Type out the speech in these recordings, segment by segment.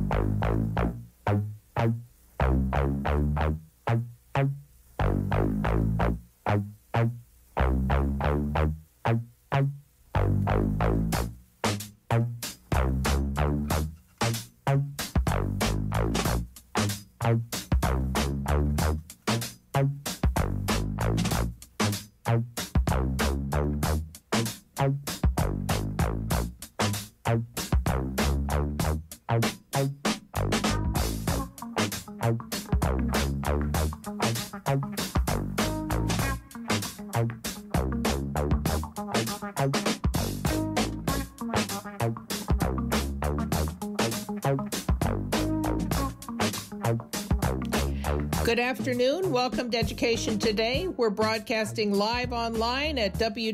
Good afternoon. Welcome to Education Today. We're broadcasting live online at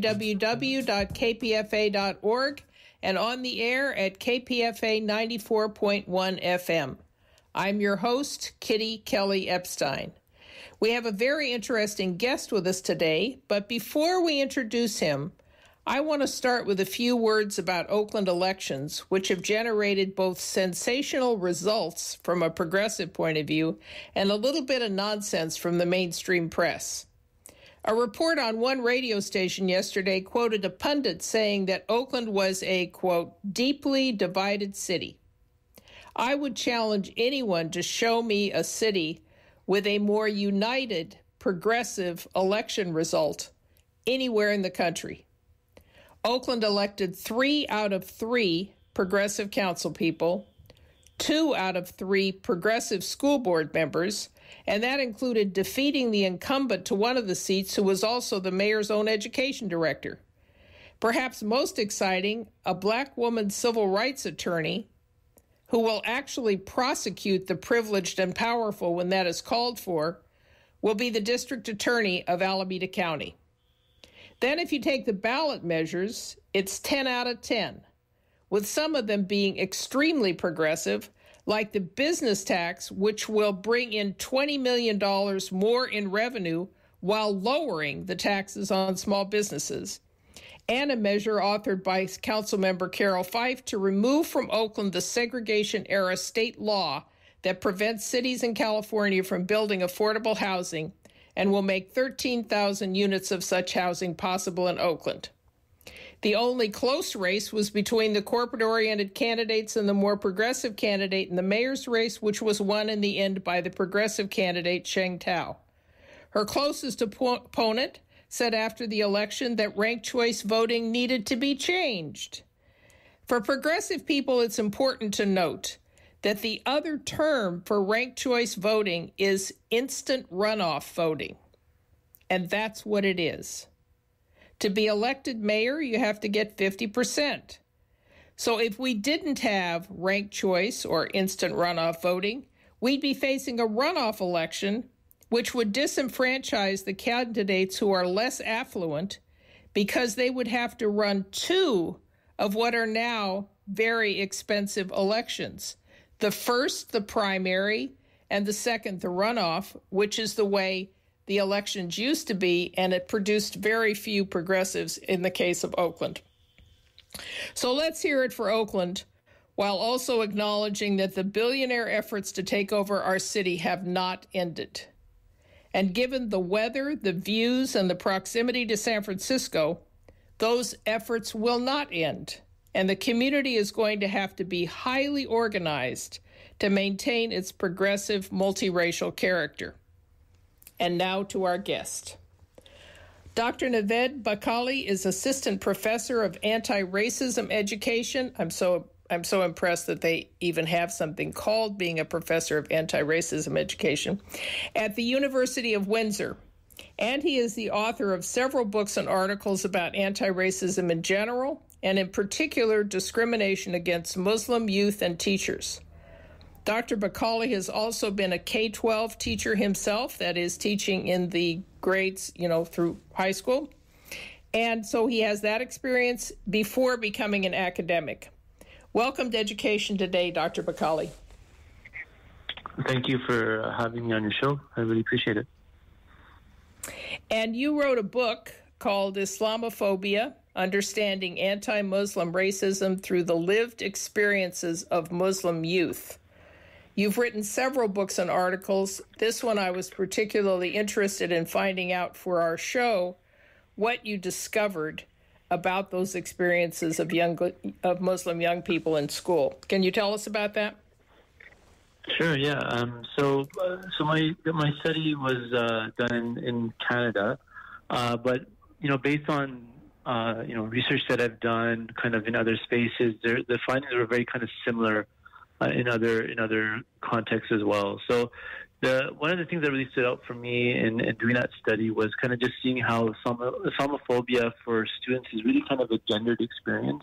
www.kpfa.org and on the air at KPFA 94.1 FM. I'm your host, Kitty Kelly Epstein. We have a very interesting guest with us today, but before we introduce him, I want to start with a few words about Oakland elections, which have generated both sensational results from a progressive point of view and a little bit of nonsense from the mainstream press. A report on one radio station yesterday quoted a pundit saying that Oakland was a, quote, deeply divided city. I would challenge anyone to show me a city with a more united, progressive election result anywhere in the country. Oakland elected 3 out of 3 progressive council people, 2 out of 3 progressive school board members, and that included defeating the incumbent to one of the seats who was also the mayor's own education director. Perhaps most exciting, a black woman civil rights attorney who will actually prosecute the privileged and powerful when that is called for, will be the district attorney of Alameda County. Then if you take the ballot measures, it's 10 out of 10, with some of them being extremely progressive, like the business tax, which will bring in $20 million more in revenue while lowering the taxes on small businesses, and a measure authored by Councilmember Carol Fife to remove from Oakland the segregation-era state law that prevents cities in California from building affordable housing and will make 13,000 units of such housing possible in Oakland. The only close race was between the corporate-oriented candidates and the more progressive candidate in the mayor's race, which was won in the end by the progressive candidate, Sheng Tao. Her closest opponent said after the election that ranked choice voting needed to be changed. For progressive people, it's important to note that the other term for ranked choice voting is instant runoff voting. And that's what it is. To be elected mayor, you have to get 50%. So if we didn't have ranked choice or instant runoff voting, we'd be facing a runoff election which would disenfranchise the candidates who are less affluent because they would have to run 2 of what are now very expensive elections. The first, the primary, and the second, the runoff, which is the way the elections used to be, and it produced very few progressives in the case of Oakland. So let's hear it for Oakland, while also acknowledging that the billionaire efforts to take over our city have not ended. And given the weather, the views, and the proximity to San Francisco, those efforts will not end. And the community is going to have to be highly organized to maintain its progressive multiracial character. And now to our guest. Dr. Naved Bakali is assistant professor of anti-racism education. I'm so impressed that they even have something called being a professor of anti-racism education at the University of Windsor. And he is the author of several books and articles about anti-racism in general, and in particular, discrimination against Muslim youth and teachers. Dr. Bakali has also been a K-12 teacher himself, that is, teaching in the grades, through high school. And so he has that experience before becoming an academic. Welcome to Education Today, Dr. Bakali. Thank you for having me on your show. I really appreciate it. And you wrote a book called Islamophobia, Understanding Anti-Muslim Racism Through the Lived Experiences of Muslim Youth. You've written several books and articles. This one I was particularly interested in finding out for our show what you discovered about those experiences of Muslim young people in school. Can you tell us about that? Sure. Yeah. So my study was done in Canada, but based on research that I've done, kind of in other spaces, the findings were very kind of similar in other contexts as well. So one of the things that really stood out for me in doing that study was kind of just seeing how Islamophobia for students is really kind of a gendered experience.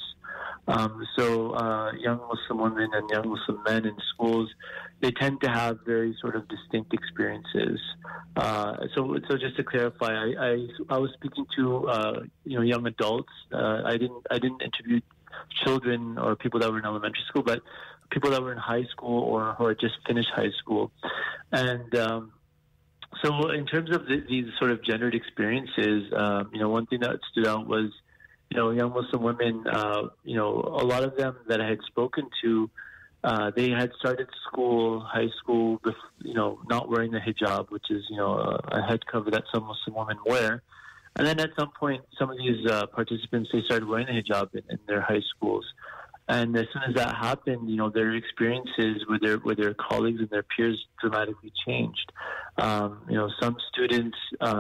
Young Muslim women and young Muslim men in schools, they tend to have very sort of distinct experiences. So just to clarify, I was speaking to young adults. I didn't interview children or people that were in elementary school, but people that were in high school or who had just finished high school. And so in terms of these sort of gendered experiences, one thing that stood out was, young Muslim women, a lot of them that I had spoken to, they had started high school, with, not wearing the hijab, which is, a head cover that some Muslim women wear. And then at some point, some of these participants, they started wearing the hijab in their high schools. And as soon as that happened, their experiences with their colleagues and their peers dramatically changed. Some students,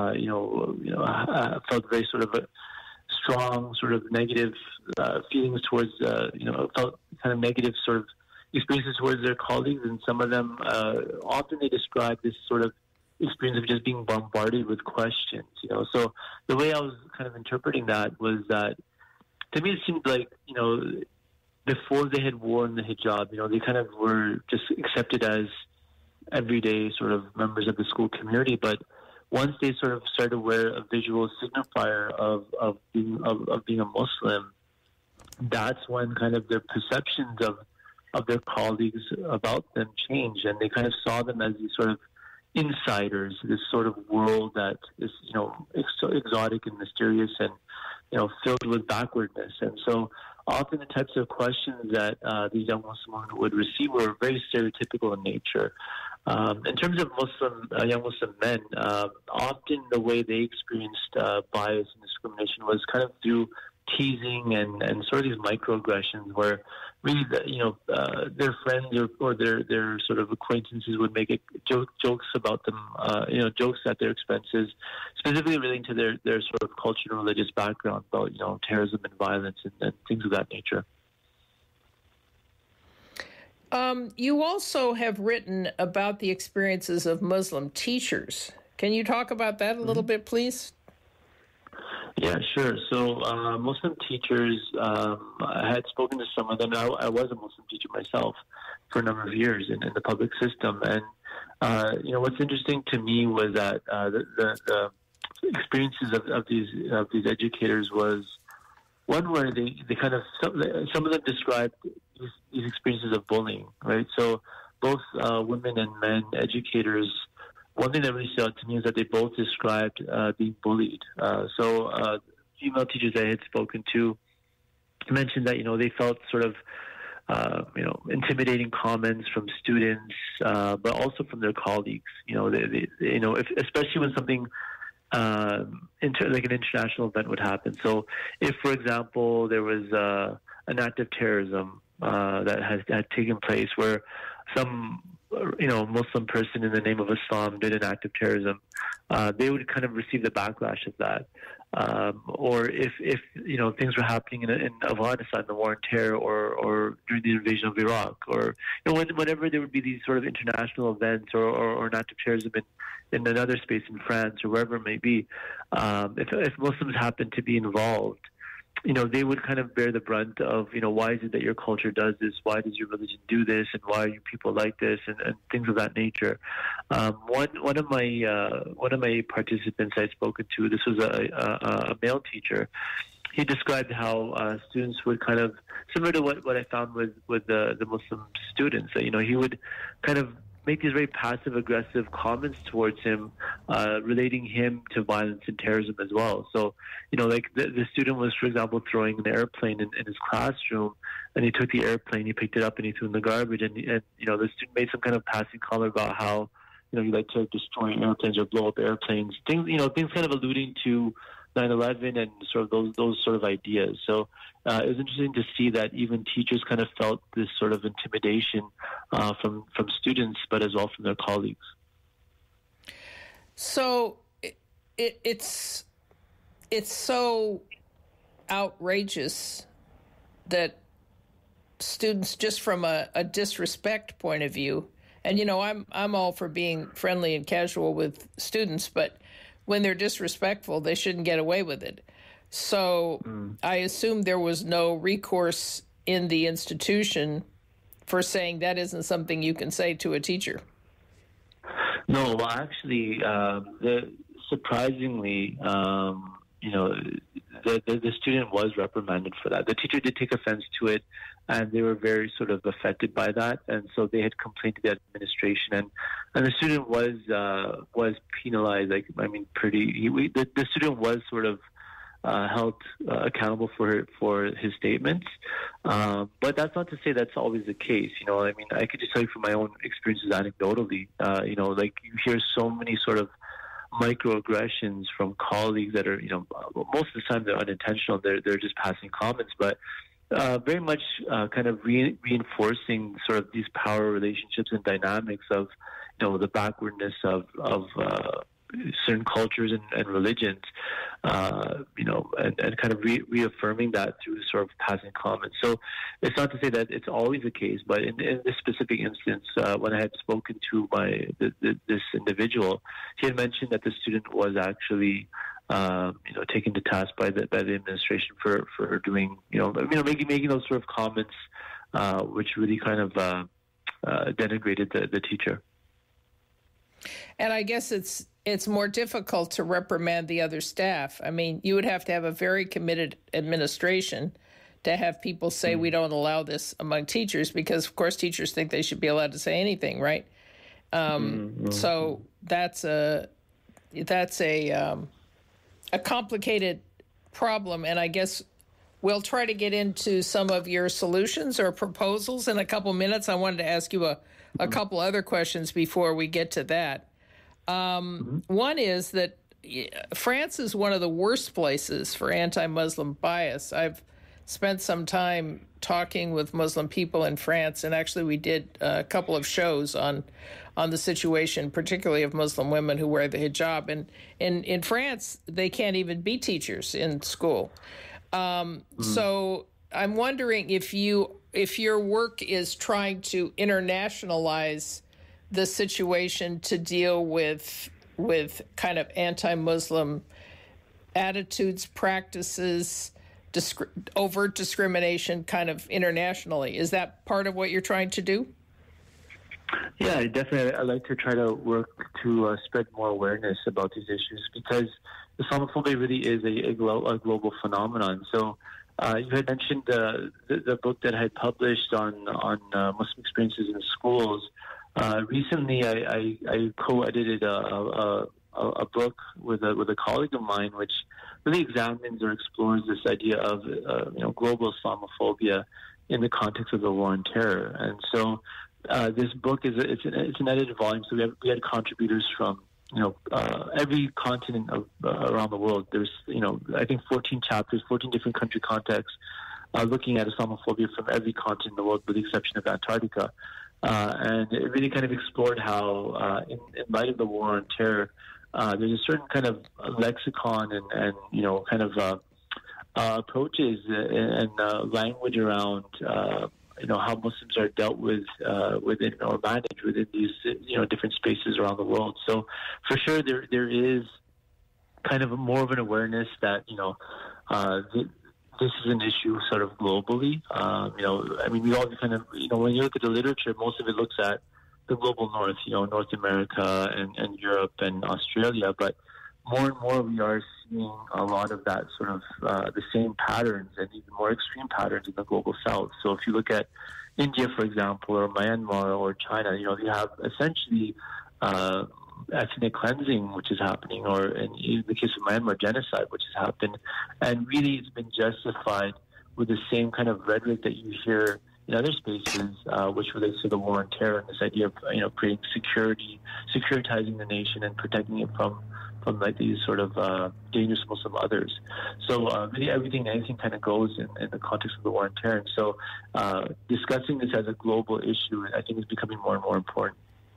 felt very sort of a strong sort of negative feelings towards, felt kind of negative sort of experiences towards their colleagues. And some of them, often they describe this sort of experience of just being bombarded with questions, So the way I was kind of interpreting that was that, to me, it seemed like, before they had worn the hijab, they kind of were just accepted as everyday sort of members of the school community. But once they sort of started to wear a visual signifier of being a Muslim, that's when kind of their perceptions of their colleagues about them changed, and they kind of saw them as these sort of insiders, this sort of world that is, exotic and mysterious and, filled with backwardness. And so often the types of questions that these young Muslims would receive were very stereotypical in nature. In terms of young Muslim men, often the way they experienced bias and discrimination was kind of through teasing and sort of these microaggressions where really their friends or their sort of acquaintances would make jokes about them, jokes at their expenses, specifically relating to their sort of cultural and religious background about, terrorism and violence and things of that nature. You also have written about the experiences of Muslim teachers. Can you talk about that a little bit, please? Yeah, sure. So Muslim teachers, I had spoken to some of them. I was a Muslim teacher myself for a number of years in the public system. And, what's interesting to me was that the experiences of these educators was one where they kind of, some of them described these experiences of bullying, right? So both women and men educators, one thing that really stood out to me is that they both described being bullied. Female teachers I had spoken to mentioned that, they felt sort of, intimidating comments from students, but also from their colleagues. Especially when something like an international event would happen. So if, for example, there was an act of terrorism that had taken place where some Muslim person in the name of Islam did an act of terrorism, they would kind of receive the backlash of that. Or if things were happening in Afghanistan, the war on terror, or during the invasion of Iraq, or whenever there would be these sort of international events or an act of terrorism in another space in France or wherever it may be, if Muslims happen to be involved, they would kind of bear the brunt of, why is it that your culture does this? Why does your religion do this? And why are you people like this? And things of that nature. One of my participants I'd spoken to, this was a male teacher. He described how students would kind of, similar to what I found with the Muslim students, that, he would kind of make these very passive-aggressive comments towards him, relating him to violence and terrorism as well. So, like the student was, for example, throwing an airplane in his classroom, and he took the airplane, he picked it up, and he threw it in the garbage. And the student made some kind of passing comment about how, you like to destroy airplanes or blow up airplanes. Things kind of alluding to 9/11 and sort of those sort of ideas. So it was interesting to see that even teachers kind of felt this sort of intimidation from students, but as well from their colleagues. So it's so outrageous that students, just from a disrespect point of view, and I'm all for being friendly and casual with students, but when they're disrespectful, they shouldn't get away with it. So I assume there was no recourse in the institution for saying that isn't something you can say to a teacher. No, well, actually, surprisingly, the student was reprimanded for that. The teacher did take offense to it, and they were very sort of affected by that, and so they had complained to the administration, and the student was penalized. The student was sort of held accountable for his statements, but that's not to say that's always the case. I could just tell you from my own experiences anecdotally. You hear so many sort of microaggressions from colleagues that are, most of the time they're unintentional. They're just passing comments, but very much kind of reinforcing sort of these power relationships and dynamics of, the backwardness of certain cultures and religions, and kind of reaffirming that through sort of passing comments. So it's not to say that it's always the case, but in this specific instance, when I had spoken to this individual, he had mentioned that the student was actually taken to task by the administration for doing, making those sort of comments, which really kind of denigrated the teacher. And I guess it's more difficult to reprimand the other staff. I mean, you would have to have a very committed administration to have people say we don't allow this among teachers, because of course teachers think they should be allowed to say anything, right? So that's a complicated problem, and I guess we'll try to get into some of your solutions or proposals in a couple minutes. I wanted to ask you a couple other questions before we get to that. One is that France is one of the worst places for anti-Muslim bias. I've spent some time talking with Muslim people in France, and actually we did a couple of shows on the situation, particularly of Muslim women who wear the hijab. And in France, they can't even be teachers in school. So I'm wondering if your work is trying to internationalize the situation to deal with kind of anti-Muslim attitudes, practices, overt discrimination kind of internationally. Is that part of what you're trying to do? Yeah, definitely. I like to try to work to spread more awareness about these issues, because Islamophobia really is a global phenomenon. So you had mentioned the book that I had published on Muslim experiences in schools. Recently, I co-edited a book with a colleague of mine, which really examines or explores this idea of global Islamophobia in the context of the war on terror. And so this book it's an edited volume. So we had contributors from every continent around the world. There's I think 14 chapters, 14 different country contexts, looking at Islamophobia from every continent in the world, with the exception of Antarctica. And it really kind of explored how, in light of the war on terror, there's a certain kind of lexicon and kind of approaches and language around how Muslims are dealt with within or managed within these different spaces around the world. So for sure there is kind of more of an awareness that this is an issue sort of globally. We all kind of, when you look at the literature, most of it looks at the global north, North America and Europe and Australia. But more and more we are seeing a lot of that sort of the same patterns and even more extreme patterns in the global south. So if you look at, India, for example, or Myanmar or China, you have essentially ethnic cleansing, which is happening, or in the case of Myanmar, genocide, which has happened. And really, it's been justified with the same kind of rhetoric that you hear in other spaces, which relates to the war on terror and this idea of creating securitizing the nation and protecting it from like these sort of dangerous Muslim others. So really everything and anything kind of goes in the context of the war on terror. And so discussing this as a global issue, I think, is becoming more and more important.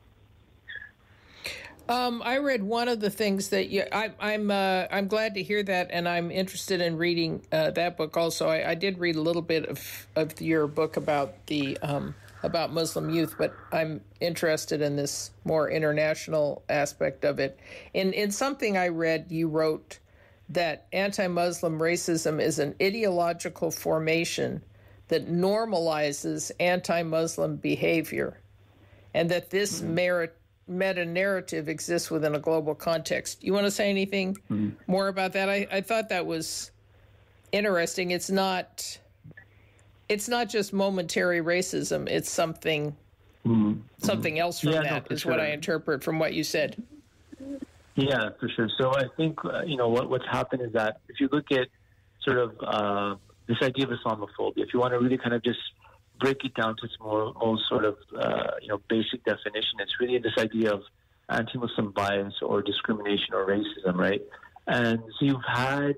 I read one of the things that I'm glad to hear that, and I'm interested in reading that book also. I did read a little bit of your book about the about Muslim youth, but I'm interested in this more international aspect of it. In something I read, you wrote that anti-Muslim racism is an ideological formation that normalizes anti-Muslim behavior, and that this meta-narrative exists within a global context. You want to say anything more about that? I thought that was interesting. It's not just momentary racism. It's something else from that, is what I interpret from what you said. Yeah, for sure. So I think, what's happened is that if you look at sort of this idea of Islamophobia, if you want to really kind of just break it down to its most sort of, basic definition, it's really this idea of anti-Muslim bias or discrimination or racism, right? And so you've had,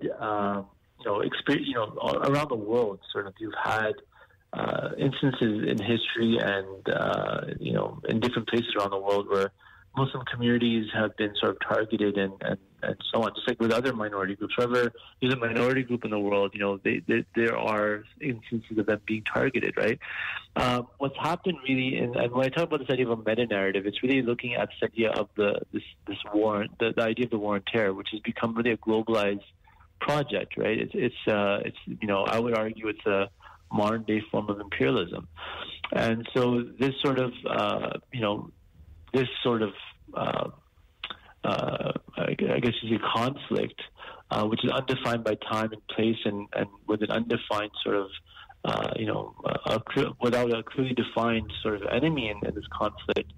around the world, sort of, you've had instances in history and, in different places around the world where Muslim communities have been sort of targeted and so on, just like with other minority groups. Wherever there's a minority group in the world, there are instances of them being targeted, right? What's happened really, and when I talk about this idea of a meta-narrative, it's really looking at this idea of this war, the idea of the war on terror, which has become really a globalized project, right? It's I would argue it's a modern day form of imperialism. And so this sort of, I guess is a conflict, which is undefined by time and place, and with an undefined sort of, without a clearly defined sort of enemy in this conflict,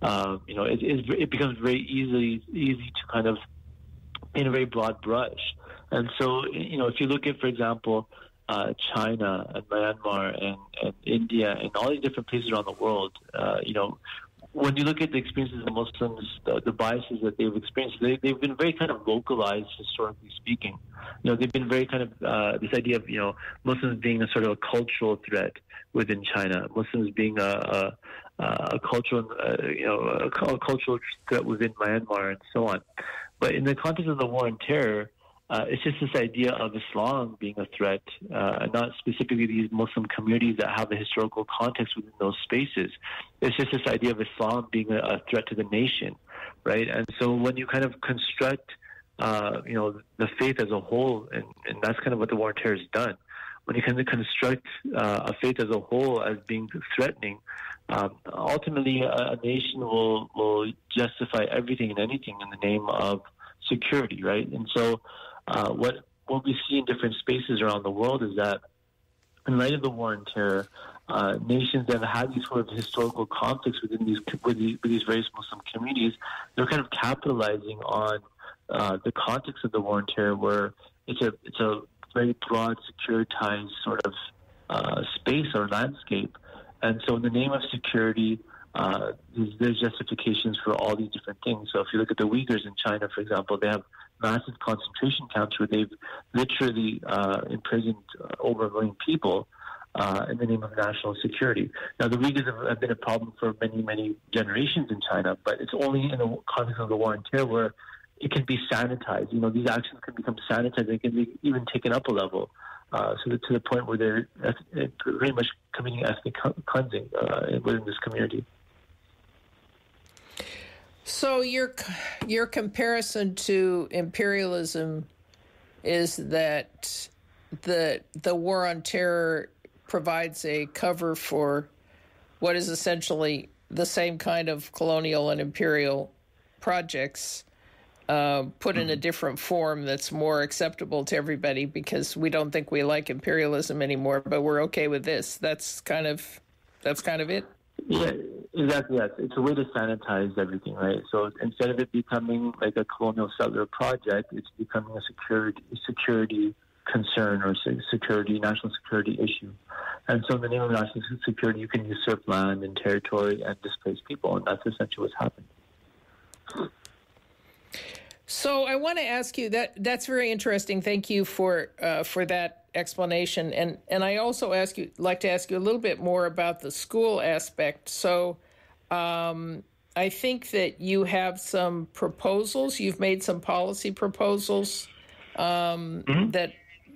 it becomes very easy to kind of paint a very broad brush. And so, if you look at, for example, China and Myanmar and India and all these different places around the world, when you look at the experiences of Muslims, the biases that they've experienced, they've been very kind of localized, historically speaking. They've been very kind of this idea of, Muslims being a sort of a cultural threat within China, Muslims being a cultural, a cultural threat within Myanmar, and so on. But in the context of the war on terror, it's just this idea of Islam being a threat, and not specifically these Muslim communities that have a historical context within those spaces. It's just this idea of Islam being a threat to the nation, right? And so when you kind of construct, the faith as a whole, and that's kind of what the war on terror has done. When you kind of construct a faith as a whole as being threatening, ultimately a nation will justify everything and anything in the name of security, right? And so what we see in different spaces around the world is that in light of the war on terror, nations that have had these sort of historical conflicts with these various Muslim communities, they're kind of capitalizing on the context of the war on terror, where it's a very broad, securitized sort of space or landscape. And so in the name of security, there's justifications for all these different things. So if you look at the Uyghurs in China, for example, they have massive concentration camps where they've literally imprisoned over 1 million people in the name of national security. Now, the Uyghurs have been a problem for many, many generations in China, but it's only in the context of the war on terror where it can be sanitized. These actions can become sanitized. They can be even taken up a level. So to the point where they're pretty much committing ethnic cleansing within this community. So your comparison to imperialism is that the war on terror provides a cover for what is essentially the same kind of colonial and imperial projects, put in a different form that's more acceptable to everybody, because we don't think we like imperialism anymore, but we're okay with this. That's kind of That's kind of it? Yeah, exactly. Yes, it's a way to sanitize everything, right? So instead of it becoming like a colonial settler project, it's becoming a security concern or national security issue. And so in the name of national security, you can usurp land and territory and displace people, and that's essentially what's happened. So I want to ask you that's very interesting. Thank you for that explanation. And I also like to ask you a little bit more about the school aspect. So I think that you have some proposals. You've made some policy proposals that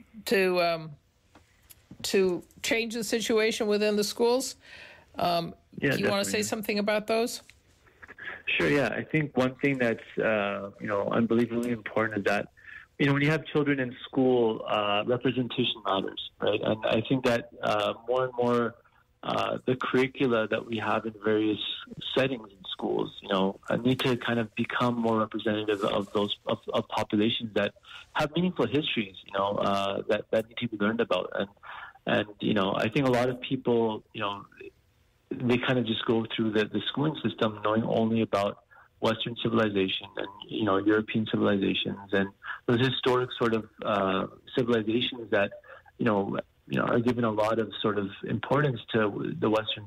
to change the situation within the schools. Do you want to say something about those? Sure. Yeah, I think one thing that's unbelievably important is that when you have children in school, representation matters, right? And I think that more and more the curricula that we have in various settings in schools, need to kind of become more representative of those of populations that have meaningful histories, that need to be learned about. And I think a lot of people, they kind of just go through the schooling system knowing only about Western civilization and, European civilizations and those historic sort of civilizations that, are given a lot of sort of importance to the Western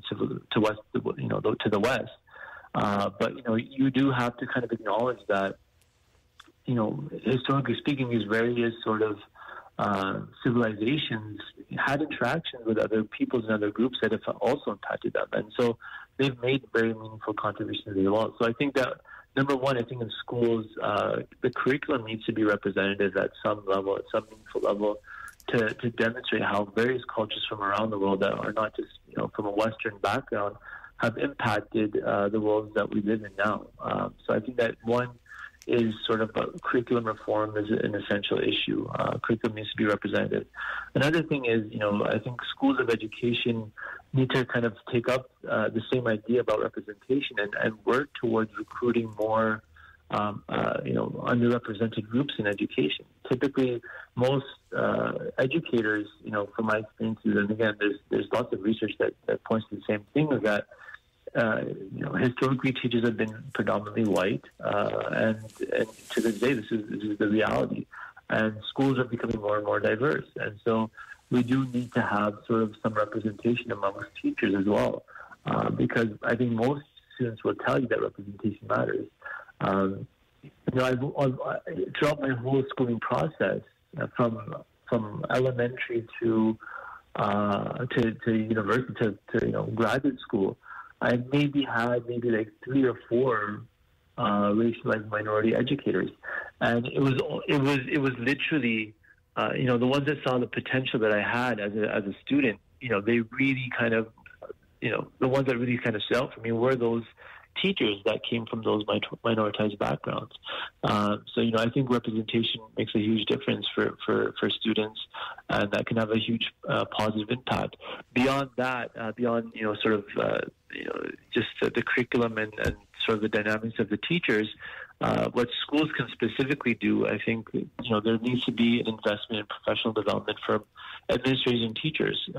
to the West. But, you do have to kind of acknowledge that, historically speaking, these various sort of civilizations had interactions with other peoples and other groups that have also impacted them. And so they've made very meaningful contributions as well. So I think that, number one, I think in schools, the curriculum needs to be representative at some level, at some meaningful level, to demonstrate how various cultures from around the world that are not just, from a Western background have impacted the world that we live in now. So I think that one is sort of curriculum reform is an essential issue. Curriculum needs to be representative. Another thing is, I think schools of education need to kind of take up the same idea about representation and work towards recruiting more, underrepresented groups in education. Typically, most educators, from my experiences, and again, there's lots of research that points to the same thing, is that historically teachers have been predominantly white, and to this day, this is the reality. And schools are becoming more and more diverse, and so we do need to have sort of some representation amongst teachers as well, because I think most students will tell you that representation matters. I've throughout my whole schooling process, from elementary to university to graduate school, I maybe had like 3 or 4 racialized minority educators, and it was literally the ones that saw the potential that I had as a student. They really kind of the ones that really kind of stood out for me were those teachers that came from those minoritized backgrounds. So I think representation makes a huge difference for students, and that can have a huge positive impact. Beyond that, beyond sort of just the curriculum and sort of the dynamics of the teachers, what schools can specifically do, I think there needs to be an investment in professional development for administrators and teachers.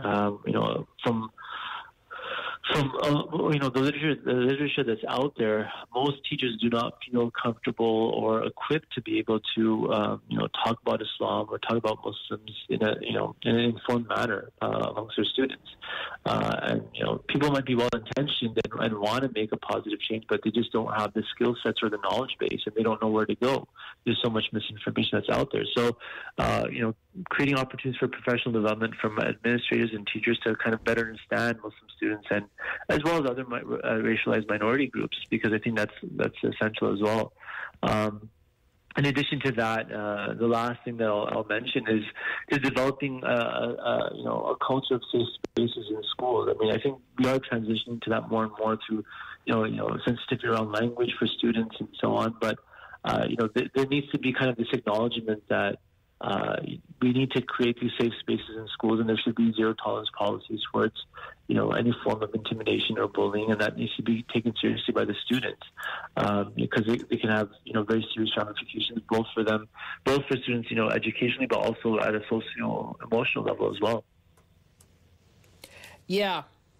From the literature that's out there, most teachers do not feel comfortable or equipped to be able to talk about Islam or talk about Muslims in an informed manner amongst their students. And people might be well intentioned and want to make a positive change, but they just don't have the skill sets or the knowledge base, and they don't know where to go. There's so much misinformation that's out there. So creating opportunities for professional development from administrators and teachers to kind of better understand Muslim students, and as well as other racialized minority groups, because I think that's essential as well. In addition to that, the last thing that I'll mention is developing a culture of safe spaces in schools. I mean, I think we are transitioning to that more and more through sensitivity around language for students and so on. But there needs to be kind of this acknowledgement that we need to create these safe spaces in schools, and there should be zero tolerance policies towards any form of intimidation or bullying, and that needs to be taken seriously by the students, because they can have very serious ramifications both for students educationally, but also at a socio-emotional level as well. Yeah.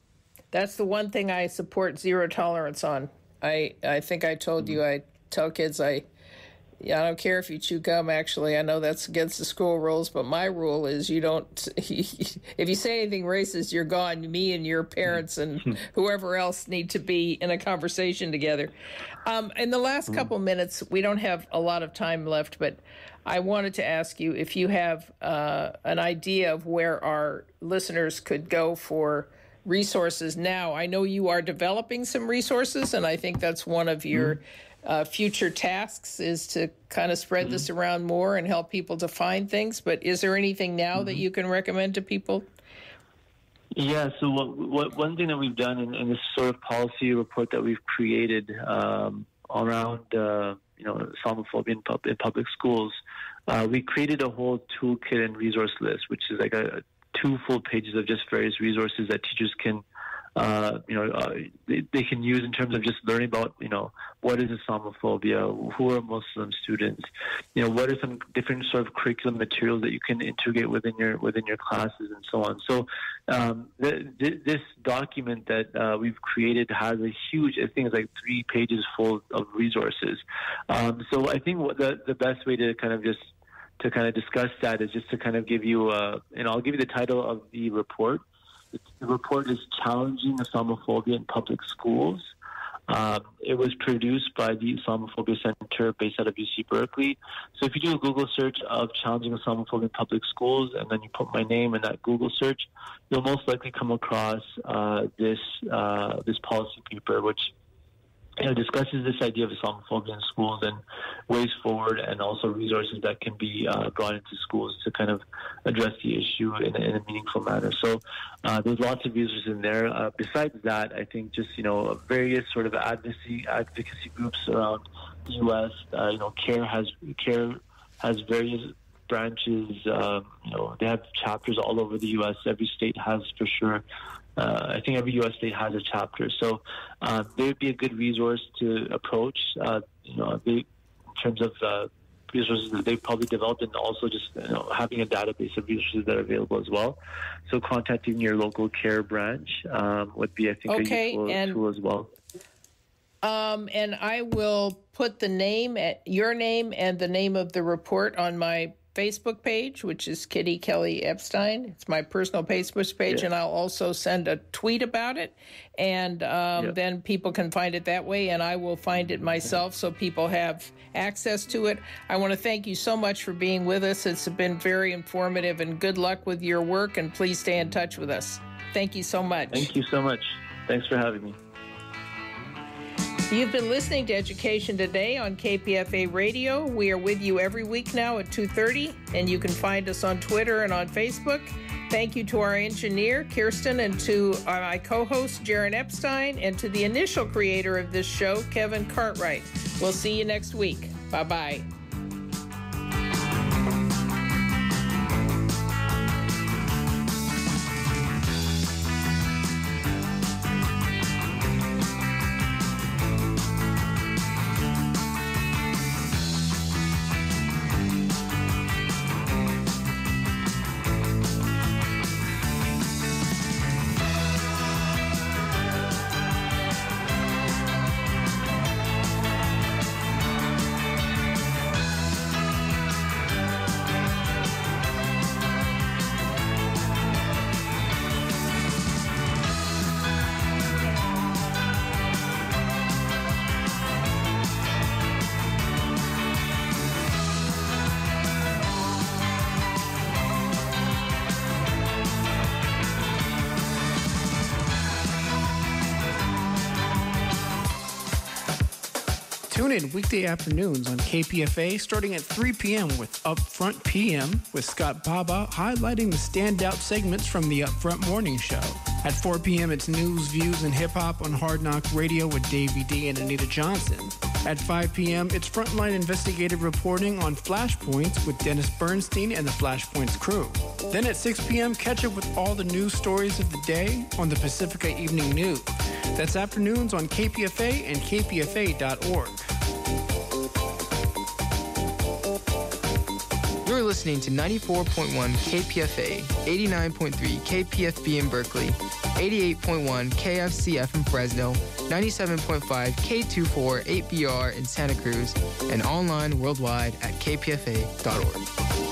That's the one thing I support zero tolerance on. I think I told you, I tell kids I don't care if you chew gum, actually. I know that's against the school rules, but my rule is you don't, if you say anything racist, you're gone. Me and your parents and whoever else need to be in a conversation together. In the last couple minutes, we don't have a lot of time left, but I wanted to ask you if you have an idea of where our listeners could go for resources now. I know you are developing some resources, and I think that's one of your future tasks is to kind of spread this around more and help people to find things. But is there anything now that you can recommend to people? Yeah, so one thing that we've done in this sort of policy report that we've created around Islamophobia in public schools, we created a whole toolkit and resource list, which is like 2 full pages of just various resources that teachers can they can use in terms of just learning about, what is Islamophobia, who are Muslim students, what are some different sort of curriculum materials that you can integrate within your classes and so on. So this document that we've created has a huge, I think it's like 3 pages full of resources. So I think the best way to kind of discuss that is just to kind of give you, I'll give you the title of the report. The report is Challenging Islamophobia in Public Schools. It was produced by the Islamophobia Center based out of UC Berkeley. So if you do a Google search of Challenging Islamophobia in Public Schools, and then you put my name in that Google search, you'll most likely come across this policy paper, which discusses this idea of Islamophobia in schools and ways forward, and also resources that can be brought into schools to kind of address the issue in a meaningful manner. So there's lots of resources in there. Besides that, I think just, various sort of advocacy groups around the U.S. CARE has various branches. They have chapters all over the U.S. Every state has, for sure. I think every U.S. state has a chapter. So they would be a good resource to approach, in terms of resources that they've probably developed, and also just having a database of resources that are available as well. So contacting your local CARE branch would be, I think, a useful tool as well. And I will put your name and the name of the report on my Facebook page, which is Kitty Kelly Epstein. It's my personal Facebook page, and I'll also send a tweet about it, and then people can find it that way, and I will find it myself so people have access to it. I want to thank you so much for being with us. It's been very informative, and good luck with your work, and please stay in touch with us. Thank you so much. Thank you so much. Thanks for having me. You've been listening to Education Today on KPFA Radio. We are with you every week now at 2:30, and you can find us on Twitter and on Facebook. Thank you to our engineer, Kirsten, and to my co-host, Jaron Epstein, and to the initial creator of this show, Kevin Cartwright. We'll see you next week. Bye-bye. Tune in weekday afternoons on KPFA starting at 3 p.m. with Upfront PM with Scott Baba highlighting the standout segments from the Upfront Morning Show. At 4 p.m. it's News, Views, and Hip Hop on Hard Knock Radio with Davey D and Anita Johnson. At 5 p.m. it's Frontline Investigative Reporting on Flashpoints with Dennis Bernstein and the Flashpoints crew. Then at 6 p.m. catch up with all the news stories of the day on the Pacifica Evening News. That's afternoons on KPFA and KPFA.org. You're listening to 94.1 KPFA, 89.3 KPFB in Berkeley, 88.1 KFCF in Fresno, 97.5 K248BR in Santa Cruz, and online worldwide at kpfa.org.